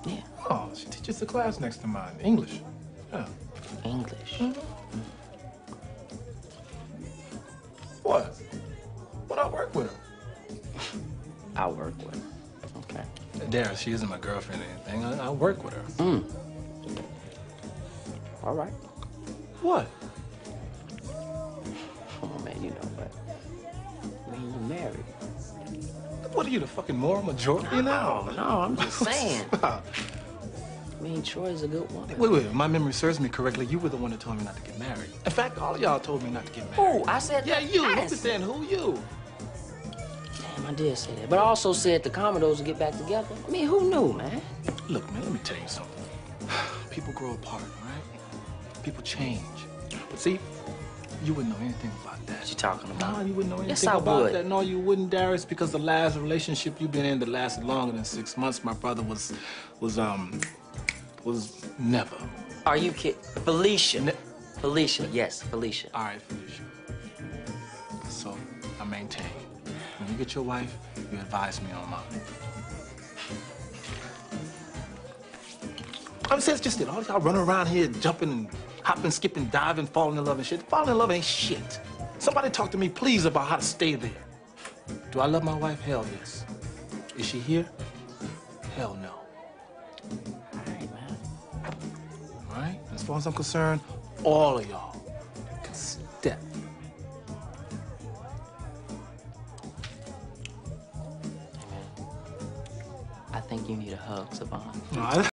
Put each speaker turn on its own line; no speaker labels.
Yeah.
Oh, she teaches the class next to mine, English. Yeah.
English.
What? What I work with her?
I work with her. Okay.
Dara, she isn't my girlfriend or anything. I work with her.
All right.
What?
Oh, man, you know what? I mean, you're married.
What are you, the fucking moral majority now?
No, I'm just saying. I mean, Troy's a good woman.
Wait, if my memory serves me correctly, you were the one that told me not to get married. In fact, all of y'all told me not to get married.
Who? I said
Yeah,
that.
you.
I
Look at that. Who you?
Damn, I did say that. But I also said the Commodores would get back together. I mean, who knew, man?
Look, man, let me tell you something. People grow apart, right? People change. But see, you wouldn't know anything about that.
What you talking about?
No, you wouldn't know anything
Yes, I
about
would.
that. No, you wouldn't, Darius, because the last relationship you've been in that lasted longer than 6 months, my brother was never.
Are you kidding? Felicia. Felicia, yes, Felicia.
All right, Felicia. So, I maintain. When you get your wife, you advise me on mine. I mean, it's just it. All y'all running around here jumping and hopping, skipping, diving, falling in love and shit. Falling in love ain't shit. Somebody talk to me, please, about how to stay there. Do I love my wife? Hell yes. Is she here? Hell no.
All right, man.
All right? As far as I'm concerned, all of y'all can step.
I think you need a hug, Savon.
No,